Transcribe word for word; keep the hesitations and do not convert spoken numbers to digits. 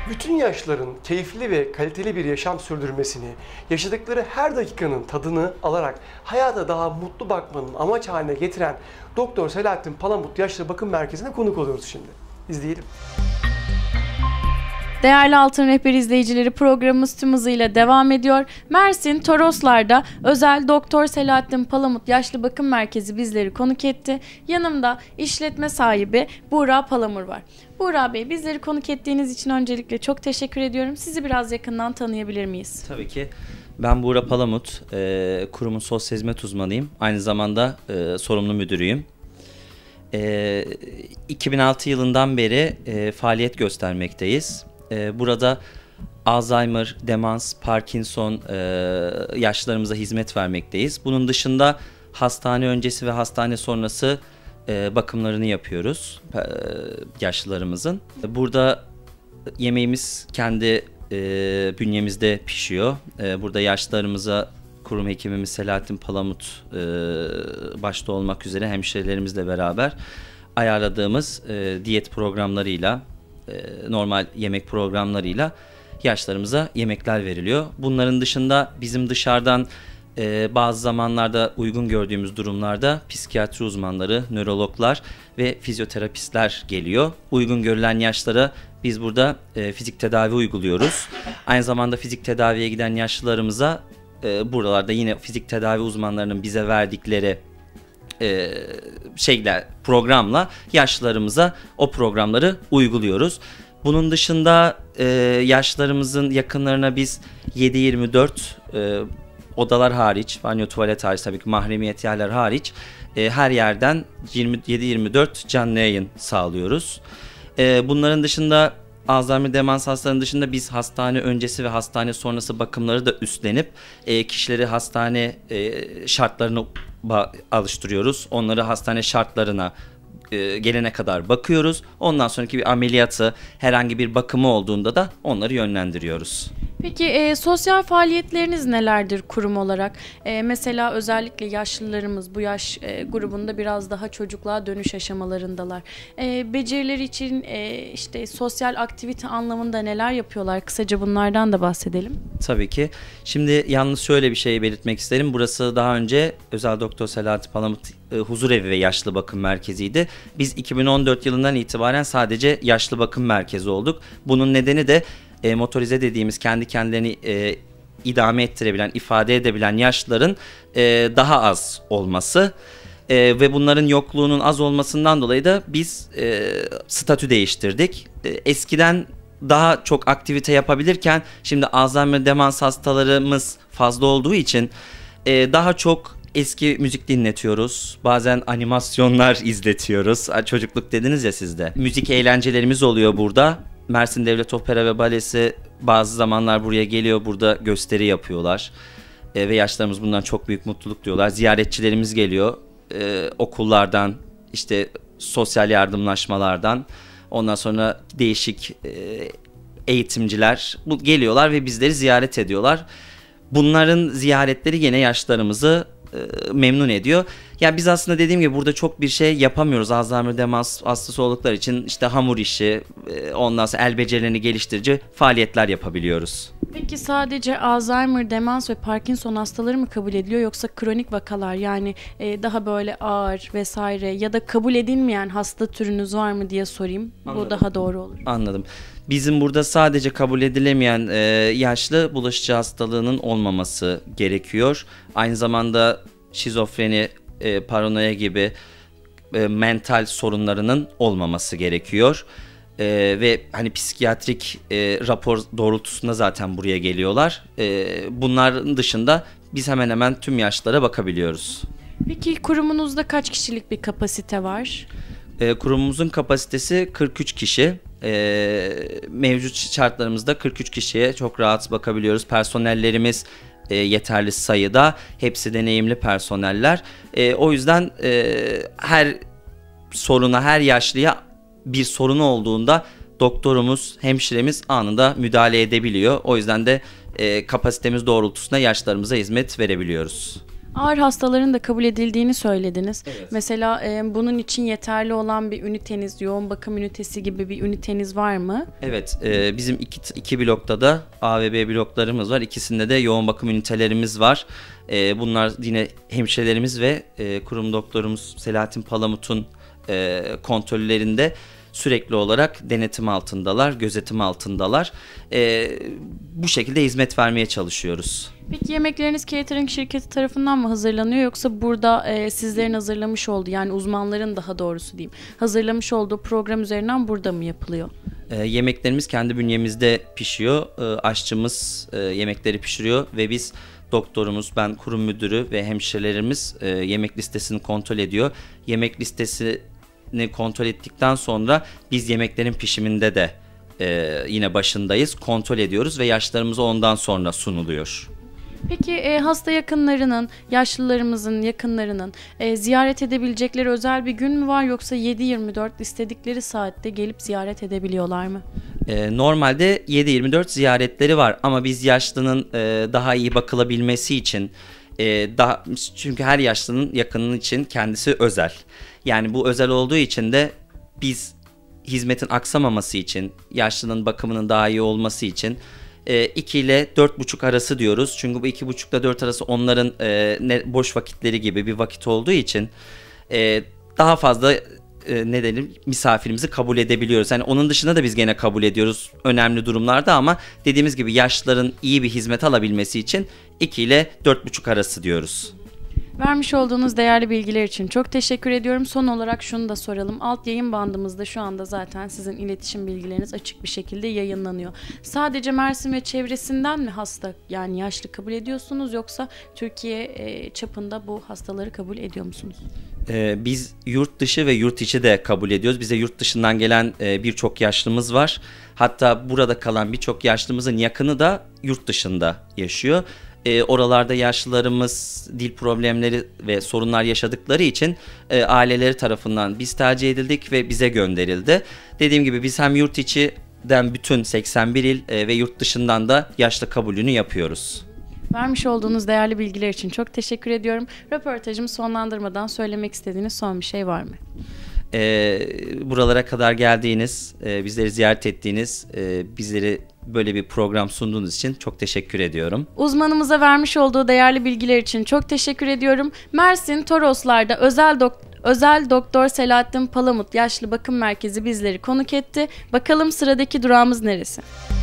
Bütün yaşlıların keyifli ve kaliteli bir yaşam sürdürmesini, yaşadıkları her dakikanın tadını alarak hayata daha mutlu bakmanın amaç haline getiren Doktor Selahattin Palamut Yaşlı Bakım Merkezi'ne konuk oluyoruz şimdi. İzleyelim. Değerli Altın Rehber izleyicileri, programımız tüm hızıyla devam ediyor. Mersin, Toroslar'da özel Doktor Selahattin Palamut Yaşlı Bakım Merkezi bizleri konuk etti. Yanımda işletme sahibi Buğra Palamur var. Buğra Bey, bizleri konuk ettiğiniz için öncelikle çok teşekkür ediyorum. Sizi biraz yakından tanıyabilir miyiz? Tabii ki. Ben Buğra Palamut, e, kurumun sosyal hizmet uzmanıyım. Aynı zamanda e, sorumlu müdürüyüm. E, iki bin altı yılından beri e, faaliyet göstermekteyiz. Burada Alzheimer, demans, Parkinson e, yaşlılarımıza hizmet vermekteyiz. Bunun dışında hastane öncesi ve hastane sonrası e, bakımlarını yapıyoruz e, yaşlılarımızın. Burada yemeğimiz kendi e, bünyemizde pişiyor. E, burada yaşlılarımıza kurum hekimimiz Selahattin Palamut e, başta olmak üzere hemşirelerimizle beraber ayarladığımız e, diyet programlarıyla, normal yemek programlarıyla yaşlarımıza yemekler veriliyor. Bunların dışında bizim dışarıdan e, bazı zamanlarda uygun gördüğümüz durumlarda psikiyatri uzmanları, nörologlar ve fizyoterapistler geliyor. Uygun görülen yaşlara biz burada e, fizik tedavi uyguluyoruz. Aynı zamanda fizik tedaviye giden yaşlılarımıza e, buralarda yine fizik tedavi uzmanlarının bize verdikleri E, şeyler programla yaşlılarımıza o programları uyguluyoruz. Bunun dışında e, yaşlılarımızın yakınlarına biz yedi yirmi dört e, odalar hariç, banyo tuvalet hariç, tabii ki mahremiyet yerler hariç e, her yerden yedi yirmi dört canlı yayın sağlıyoruz. E, bunların dışında Alzheimer demans hastalarının dışında biz hastane öncesi ve hastane sonrası bakımları da üstlenip e, kişileri hastane e, şartlarına alıştırıyoruz. Onları hastane şartlarına e, gelene kadar bakıyoruz. Ondan sonraki bir ameliyatı, herhangi bir bakımı olduğunda da onları yönlendiriyoruz. Peki e, sosyal faaliyetleriniz nelerdir kurum olarak? E, mesela özellikle yaşlılarımız bu yaş e, grubunda biraz daha çocukluğa dönüş aşamalarındalar. E, becerileri için e, işte sosyal aktivite anlamında neler yapıyorlar? Kısaca bunlardan da bahsedelim. Tabii ki. Şimdi yalnız şöyle bir şey belirtmek isterim. Burası daha önce Özel Doktor Selahattin Palamut e, Huzurevi ve Yaşlı Bakım Merkezi'ydi. Biz iki bin on dört yılından itibaren sadece yaşlı bakım merkezi olduk. Bunun nedeni de E, motorize dediğimiz kendi kendilerini e, idame ettirebilen, ifade edebilen yaşlıların e, daha az olması e, ve bunların yokluğunun az olmasından dolayı da biz e, statü değiştirdik. E, eskiden daha çok aktivite yapabilirken şimdi Alzheimer demans hastalarımız fazla olduğu için e, daha çok eski müzik dinletiyoruz. Bazen animasyonlar izletiyoruz. Çocukluk dediniz ya siz de. Müzik eğlencelerimiz oluyor burada. Mersin Devlet Opera ve Balesi bazı zamanlar buraya geliyor, burada gösteri yapıyorlar e, ve yaşlarımız bundan çok büyük mutluluk duyuyorlar. Ziyaretçilerimiz geliyor e, okullardan, işte sosyal yardımlaşmalardan, ondan sonra değişik e, eğitimciler bu geliyorlar ve bizleri ziyaret ediyorlar. Bunların ziyaretleri yine yaşlarımızı e, memnun ediyor. Yani biz aslında dediğim gibi burada çok bir şey yapamıyoruz. Alzheimer demans hastası oldukları için işte hamur işi, ondan sonra el becerilerini geliştirici faaliyetler yapabiliyoruz. Peki sadece Alzheimer, demans ve Parkinson hastaları mı kabul ediliyor yoksa kronik vakalar, yani e, daha böyle ağır vesaire ya da kabul edilmeyen hasta türünüz var mı diye sorayım. Anladım. Bu daha doğru olur. Anladım. Bizim burada sadece kabul edilemeyen e, yaşlı bulaşıcı hastalığının olmaması gerekiyor. Aynı zamanda şizofreni, e, paranoya gibi e, mental sorunlarının olmaması gerekiyor. E, ve hani psikiyatrik e, rapor doğrultusunda zaten buraya geliyorlar. E, bunların dışında biz hemen hemen tüm yaşlara bakabiliyoruz. Peki kurumunuzda kaç kişilik bir kapasite var? E, kurumumuzun kapasitesi kırk üç kişi. E, mevcut şartlarımızda kırk üç kişiye çok rahat bakabiliyoruz. Personellerimiz e, yeterli sayıda. Hepsi deneyimli personeller. E, o yüzden e, her soruna, her yaşlıya bir sorunu olduğunda doktorumuz, hemşiremiz anında müdahale edebiliyor. O yüzden de e, kapasitemiz doğrultusunda yaşlarımıza hizmet verebiliyoruz. Ağır hastaların da kabul edildiğini söylediniz. Evet. Mesela e, bunun için yeterli olan bir üniteniz, yoğun bakım ünitesi gibi bir üniteniz var mı? Evet, e, bizim iki, iki blokta da A ve B bloklarımız var. İkisinde de yoğun bakım ünitelerimiz var. E, bunlar yine hemşirelerimiz ve e, kurum doktorumuz Selahattin Palamut'un e, kontrollerinde sürekli olarak denetim altındalar, gözetim altındalar. E, bu şekilde hizmet vermeye çalışıyoruz. Peki yemekleriniz catering şirketi tarafından mı hazırlanıyor yoksa burada e, sizlerin hazırlamış olduğu, yani uzmanların daha doğrusu diyeyim, hazırlamış olduğu program üzerinden burada mı yapılıyor? E, yemeklerimiz kendi bünyemizde pişiyor. E, aşçımız e, yemekleri pişiriyor ve biz doktorumuz, ben kurum müdürü ve hemşirelerimiz e, yemek listesini kontrol ediyor. Yemek listesini kontrol ettikten sonra biz yemeklerin pişiminde de e, yine başındayız. Kontrol ediyoruz ve yaşlarımıza ondan sonra sunuluyor. Peki e, hasta yakınlarının, yaşlılarımızın yakınlarının e, ziyaret edebilecekleri özel bir gün mü var yoksa yedi yirmi dört istedikleri saatte gelip ziyaret edebiliyorlar mı? E, normalde yedi yirmi dört ziyaretleri var ama biz yaşlının e, daha iyi bakılabilmesi için, e, daha çünkü her yaşlının yakının için kendisi özel. Yani bu özel olduğu için de biz hizmetin aksamaması için, yaşlının bakımının daha iyi olması için iki ile dört buçuk arası diyoruz. Çünkü bu iki buçuk ile dört arası onların e, ne, boş vakitleri gibi bir vakit olduğu için e, daha fazla e, ne diyelim misafirimizi kabul edebiliyoruz. Yani onun dışında da biz gene kabul ediyoruz önemli durumlarda ama dediğimiz gibi yaşlıların iyi bir hizmet alabilmesi için iki ile dört buçuk arası diyoruz. Vermiş olduğunuz değerli bilgiler için çok teşekkür ediyorum. Son olarak şunu da soralım. Alt yayın bandımızda şu anda zaten sizin iletişim bilgileriniz açık bir şekilde yayınlanıyor. Sadece Mersin ve çevresinden mi hasta, yani yaşlı kabul ediyorsunuz yoksa Türkiye e, çapında bu hastaları kabul ediyor musunuz? Ee, biz yurt dışı ve yurt içi de kabul ediyoruz. Bize yurt dışından gelen e, birçok yaşlımız var. Hatta burada kalan birçok yaşlımızın yakını da yurt dışında yaşıyor. E, oralarda yaşlılarımız dil problemleri ve sorunlar yaşadıkları için e, aileleri tarafından biz tercih edildik ve bize gönderildi. Dediğim gibi biz hem yurt içinden bütün seksen bir il e, ve yurt dışından da yaşlı kabulünü yapıyoruz. Vermiş olduğunuz değerli bilgiler için çok teşekkür ediyorum. Röportajımı sonlandırmadan söylemek istediğiniz son bir şey var mı? E, buralara kadar geldiğiniz, e, bizleri ziyaret ettiğiniz, e, bizleri böyle bir program sunduğunuz için çok teşekkür ediyorum. Uzmanımıza vermiş olduğu değerli bilgiler için çok teşekkür ediyorum. Mersin Toroslar'da özel doktor Özel Doktor Selahattin Palamut Yaşlı Bakım Merkezi bizleri konuk etti. Bakalım sıradaki durağımız neresi?